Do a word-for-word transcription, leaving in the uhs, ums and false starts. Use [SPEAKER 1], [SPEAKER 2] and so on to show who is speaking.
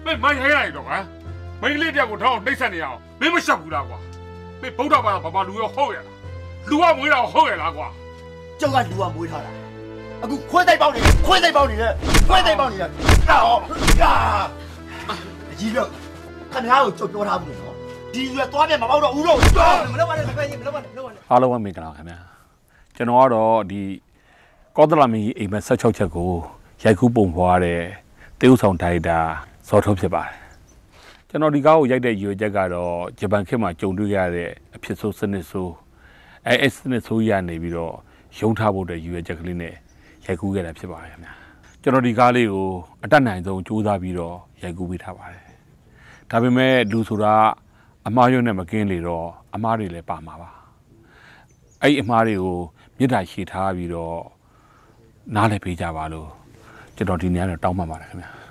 [SPEAKER 1] 没买下来的啊，没里边个头没三年啊，没么小不啦瓜，没包到把爸爸路要好呀，路啊没了好呀啦瓜，
[SPEAKER 2] 就按路啊没他啦，啊个快点包你，快点包你了，快点包你了，啊啊！医院，看他有做多他不呢？醫院多邊唔包到烏龍，唔得揾你，唔該，唔得揾，唔得揾。
[SPEAKER 3] အားလုံးပဲမင်္ဂလာခင်ဗျာကျွန်တော်ကတော့ဒီကောသလမင်းအိမ်မက်၁၆ချက်ကိုရိုက်ကူးပုံဖော်ရတဲ့တေးဥဆောင်ဒါရိုက်တာဇော်ထုတ်ဖြစ်ပါတယ်ကျွန်တော်ဒီကားကိုရိုက်တဲ့ရွေချက်ကတော့ဂျပန်ခေတ်မှာကြုံတွေ့ရတဲ့အဖြစ်ဆိုးစနစ်ဆိုးအဲအဲ့စနစ်ဆိုးရနေပြီးတော့ရုံးထားဖို့တဲ့ရွေချက်ကလေးနဲ့ရိုက်ကူးခဲ့တာဖြစ်ပါတယ်ခင်ဗျာကျွန်တော်ဒီကားလေးကိုအတတ်နိုင်ဆုံးကြိုးစားပြီးတော့ရိုက်ကူးပေးထားပါတယ်ဒါပေမဲ့လူဆိုတာအမားရုံနဲ့မကင်းလေတော့အမားတွေလည်းပါမှာပါအဲ့အမားတွေကိုမြစ်တာရှည်ထားပြီးတော့နားလည်ပေးကြပါလို့ကျွန်တော်ဒီနေ့ကတော့တောင်းပန်ပါတယ်ခင်ဗျာ